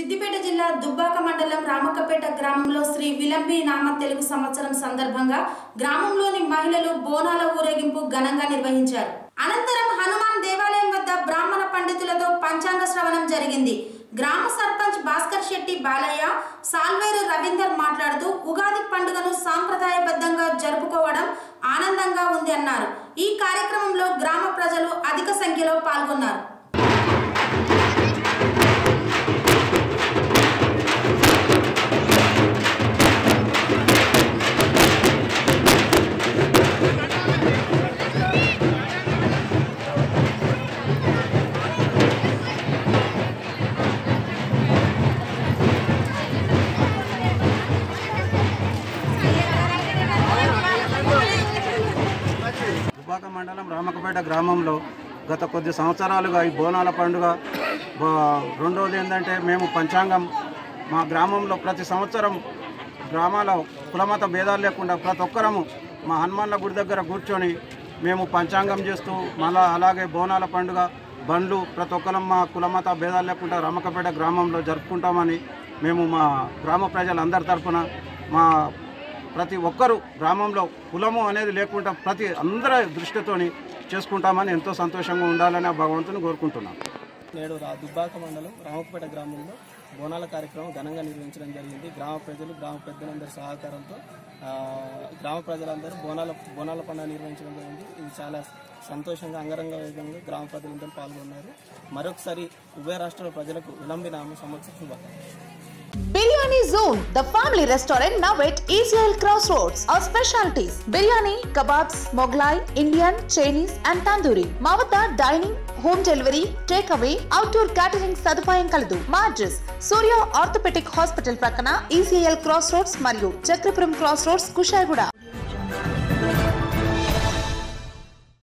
సిద్దిపేట జిల్లా దుబ్బాక మండలం రామకపేట గ్రామంలో శ్రీ విలంబి నామ తెలుగు సంవత్సరం సందర్భంగా గ్రామంలోని మహిళలు బోనాల ఊరేగింపు ఘనంగా నిర్వహించారు. అనంతరం హనుమాన్ దేవాలయం వద్ద బ్రాహ్మణ పండితులతో పంచాంగ శ్రవణం జరిగింది. గ్రామ సర్పంచ్ భాస్కర్ శెట్టి బాలయ్య, సాల్వేరు రవీందర్ మాట్లాడుతూ ఉగాది పండుగను సాంప్రదాయబద్ధంగా జరుపుకోవడం ఆనందంగా ఉంది అన్నారు. ఈ కార్యక్రమంలో గ్రామ ప్రజలు అధిక సంఖ్యలో పాల్గొన్నారు. దుబ్బాక మండలం రామకపేట గ్రామంలో గత కొద్ది సంవత్సరాలుగా ఈ బోనాల పండుగ రెండోది ఏంటంటే మేము పంచాంగం మా గ్రామంలో ప్రతి సంవత్సరం గ్రామాల కులమత భేదాలు లేకుండా ప్రతి ఒక్కరము మా హనుమాన్ల గుడి దగ్గర కూర్చొని మేము పంచాంగం చేస్తూ మళ్ళా అలాగే బోనాల పండుగ బండ్లు ప్రతి ఒక్కరం మా కులమత భేదాలు లేకుండా రామకపేట గ్రామంలో జరుపుకుంటామని మేము మా గ్రామ ప్రజలందరి తరఫున మా ప్రతి ఒక్కరూ గ్రామంలో కులము అనేది లేకుండా ప్రతి అందరి దృష్టితోని చేసుకుంటామని ఎంతో సంతోషంగా ఉండాలని భగవంతుని కోరుకుంటున్నాం. నేడు దుబ్బాక మండలం రామకపేట గ్రామంలో బోనాల కార్యక్రమం ఘనంగా నిర్వహించడం జరిగింది. గ్రామ ప్రజలు గ్రామ పెద్దలందరి సహకారంతో గ్రామ ప్రజలందరూ బోనాల పండుగ నిర్వహించడం జరిగింది. ఇది చాలా సంతోషంగా అంగరంగ వైభవంగా గ్రామ ప్రజలందరూ పాల్గొన్నారు. మరొకసారి ఉభయ రాష్ట్రాల ప్రజలకు విలంబి నామ సంవత్సర శుభాకాంక్షలు. Biryani Zone, the family restaurant now at ECL Crossroads. Our specialties: biryani, kebabs, Mughlai, Indian, Chinese and Tandoori. మా వద్ద dining, home delivery, take away, outdoor catering సదుపాయం కలదు. మా అడ్రస్ సూర్య ఆర్థోపెడిక్ హాస్పిటల్ ప్రక్కన ECL Crossroads మరియు చక్రపురం Crossroads, కుషాయిగూడ.